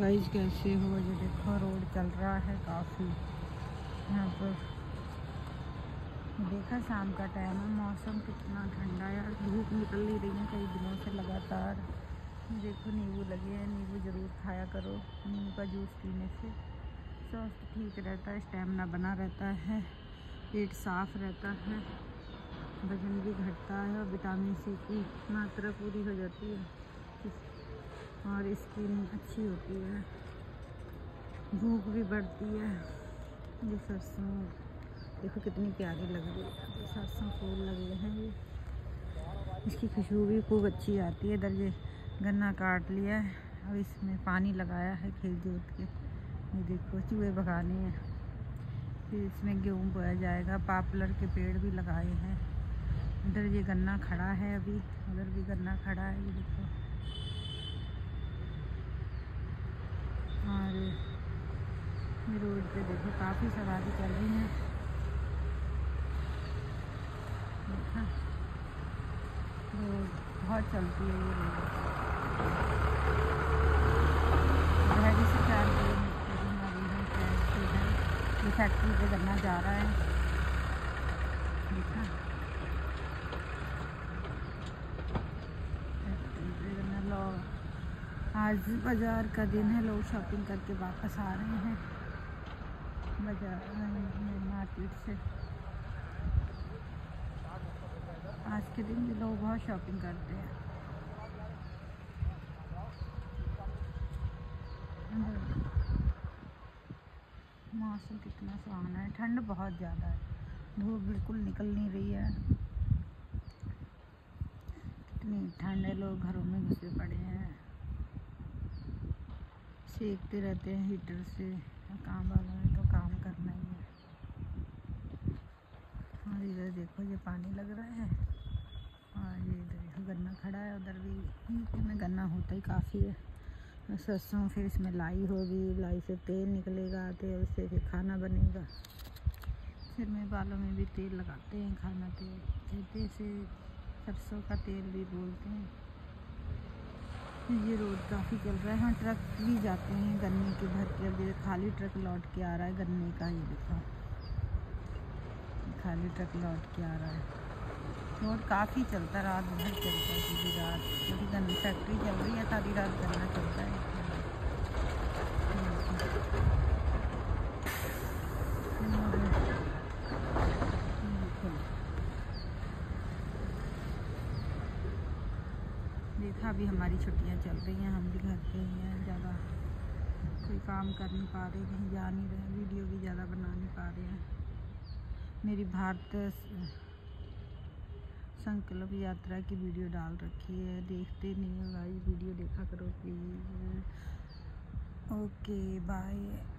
Guys कैसे हो? ये देखो रोड चल रहा है काफ़ी यहाँ पर। देखा शाम का टाइम है, मौसम कितना ठंडा है, धूप निकल नहीं रही है कई दिनों से लगातार। देखो नींबू लगे हैं, नींबू ज़रूर खाया करो। नींबू का जूस पीने से स्वास्थ्य ठीक रहता है, स्टेमिना बना रहता है, पेट साफ रहता है, वजन भी घटता है और विटामिन सी की मात्रा पूरी हो जाती है और स्किन अच्छी होती है, भूख भी बढ़ती है। ये सरसों देखो कितनी प्यारी लग रही है, ये सरसों फूल लगे हैं, ये इसकी खुशबू भी खूब अच्छी आती है। इधर ये गन्ना काट लिया है, अब इसमें पानी लगाया है खेत जोत के। ये देखो चूहे भगाने हैं, फिर इसमें गेहूँ बोया जाएगा। पापलर के पेड़ भी लगाए हैं। इधर ये गन्ना खड़ा है, अभी उधर भी गन्ना खड़ा है, ये देखो। और ये रोड पे देखो काफ़ी सवारी चल रही है। देखा रोड बहुत चलती है, ये रोड से 4 किलोमीटर ये फैक्ट्री पे गन्ना जा रहा है। देखा फैक्ट्री पे गन्ना। लोग आज बाज़ार का दिन है, लोग शॉपिंग करके वापस आ रहे हैं बाज़ार मार्केट से। आज के दिन भी लोग बहुत शॉपिंग करते हैं। मौसम कितना सुहाना है, ठंड बहुत ज़्यादा है, धूप बिल्कुल निकल नहीं रही है, कितनी ठंड है। लोग घरों में घुसे पड़े हैं, सेकते रहते हैं हीटर से। काम वालों में तो काम करना ही है। और इधर देखो ये पानी लग रहा है और ये इधर गन्ना खड़ा है। उधर भी यूपी में गन्ना होता ही काफ़ी है। सरसों फिर इसमें लाई होगी, लाई से तेल निकलेगा, तेल से फिर खाना बनेगा। सिर में बालों में भी तेल लगाते हैं, खाना तेल कहते से सरसों का तेल भी बोलते हैं। ये रोड काफ़ी चल रहा है, यहाँ ट्रक भी जाते हैं गन्ने के भर के। अब ये खाली ट्रक लौट के आ रहा है गन्ने का, ये देखो खाली ट्रक लौट के आ रहा है। रोड काफ़ी चलता है, रात भर चलता है, पूरी रात, क्योंकि गन्ने फैक्ट्री चल रही है, सारी रात गन्ना चलता है। देखा अभी हमारी छुट्टियां चल रही हैं, हम भी घर पे ही हैं, ज़्यादा कोई काम कर नहीं पा रहे, कहीं जा नहीं रहे, वीडियो भी ज़्यादा बना नहीं पा रहे हैं। मेरी भारत संकल्प यात्रा की वीडियो डाल रखी है, देखते नहीं हो गाइस, वीडियो देखा करो प्लीज़। Okay bye.